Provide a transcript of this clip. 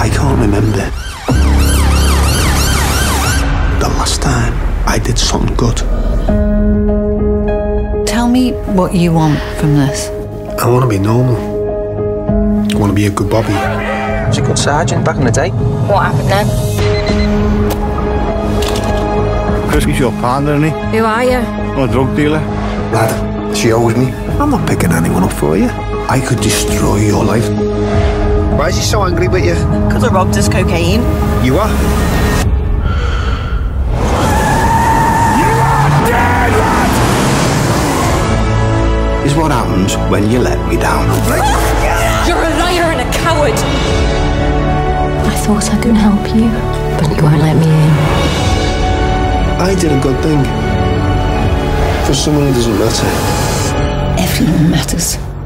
I can't remember the last time I did something good. Tell me what you want from this. I want to be normal. I want to be a good Bobby. I was a good sergeant back in the day. What happened then? Chris is your partner, isn't he? Who are you? I'm a drug dealer. Lad, she owes me. I'm not picking anyone up for you. I could destroy your life. Why is he so angry with you? Because I robbed his cocaine. You are? Is what happens when you let me down. You're a liar and a coward! I thought I could help you, but you won't let me in. I did a good thing. For someone who doesn't matter. Everyone matters.